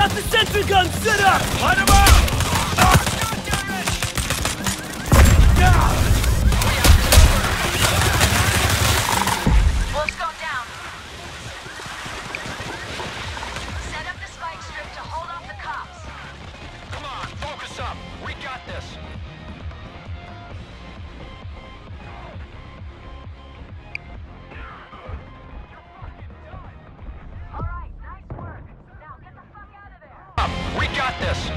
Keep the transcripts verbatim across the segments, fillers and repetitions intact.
got the sentry gun set up! Light him up! Wolf's gone down. Set up the spike strip to hold off the cops. Come on, focus up. We got this. All right, nice work. Now get the fuck out of there. Up. We got this.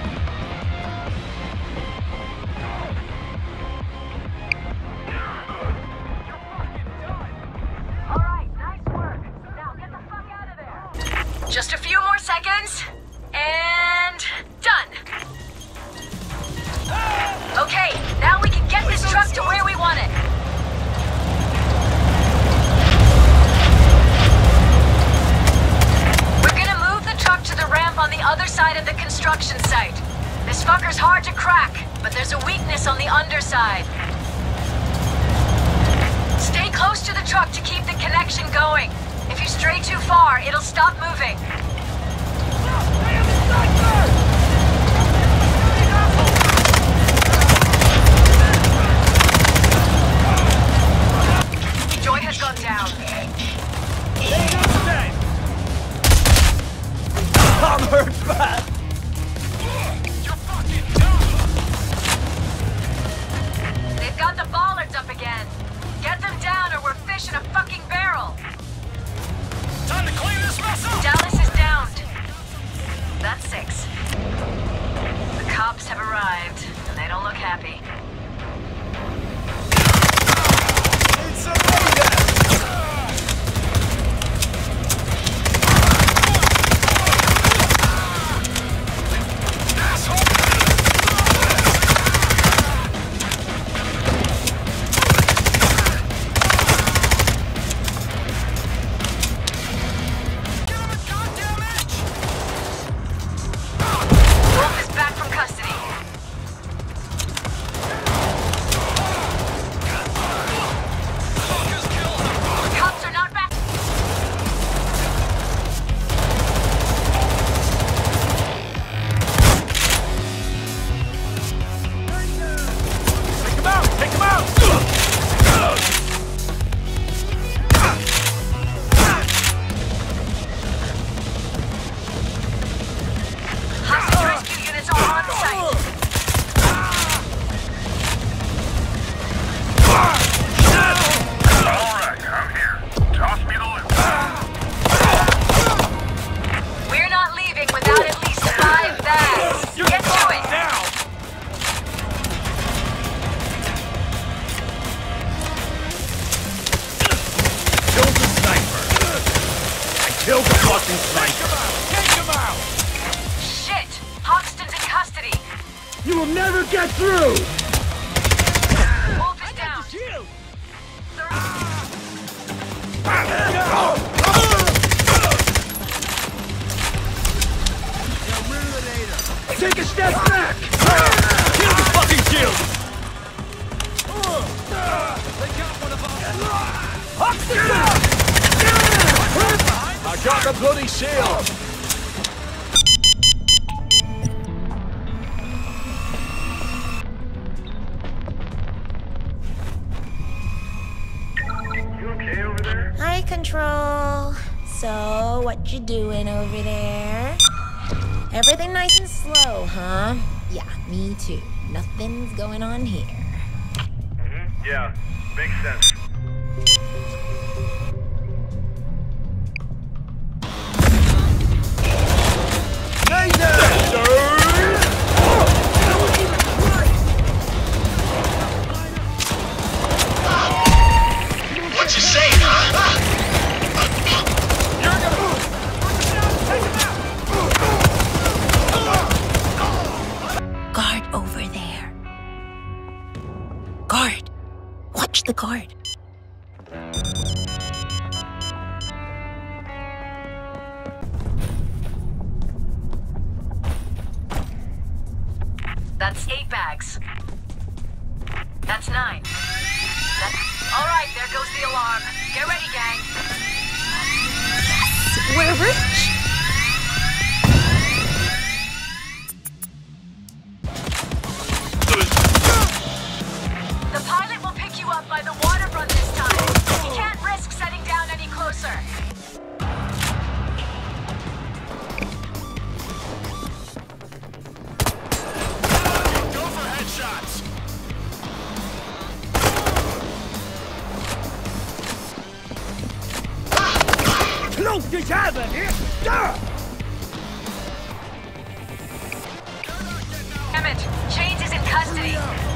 All right, nice work. Now get the fuck out of there. Just a few more seconds. And done. Okay, now we can get this truck to where we want it. We're gonna move the truck to the ramp on the other side of the construction site. This fucker's hard to crack, but there's a weakness on the underside. Stay close to the truck to keep the connection going. If you stray too far, it'll stop moving. Joy has gone down. I'm hurt bad! You're fucking done. They've got the bollards up again. Get them down or we're fish in a fucking barrel. Time to clean this mess up. Dallas is downed. That's six. The cops have arrived, and they don't look happy. It's a mayday! Wolf is back from custody. The cops are not back. Take him out! Take him out! Hostage rescue units are on site. Alright, I'm here. Toss me the loot. We're not leaving without at least five bags. Get to it. Now! Killed the sniper! I killed the fucking sniper! Take him out! Shit! Hoxton's in custody. You will never get through! Wolf is down. Take a step back! Kill the fucking shield! Hoxton down! I got the bloody shield! You okay over there? Hi, Control. So, what you doing over there? Everything nice and slow, huh? Yeah, me too. Nothing's going on here. Mm-hmm. Yeah, makes sense. What you say, huh? Guard over there. Guard. Watch the guard. That's eight bags. That's nine. That... All right, there goes the alarm. Get ready, gang. We're rich. Los dich haben! Da! Emmett, Chains is in custody.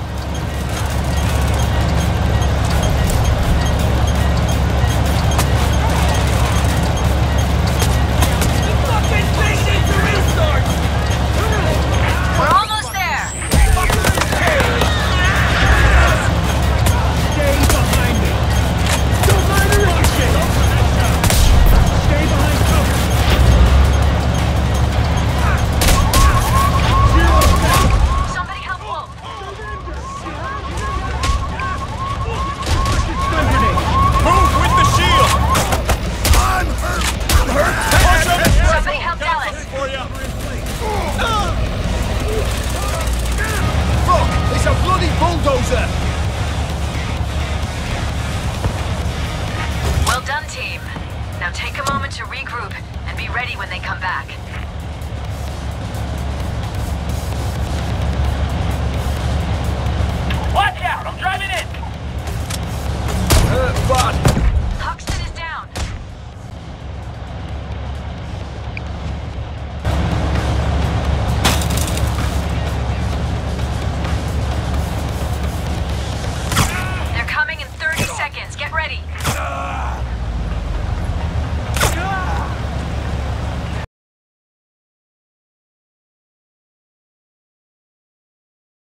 Fucking thing needs to restart! We're almost there. Stay behind me! Don't mind the rushing! Stay behind cover! Somebody help Wolf. Move with the shield! I'm hurt! I'm hurt! Somebody help Dallas. For you! Fuck! It's a bloody bulldozer! Well done, team. Now take a moment to regroup and be ready when they come back. Watch out! I'm driving in! Uh, bud!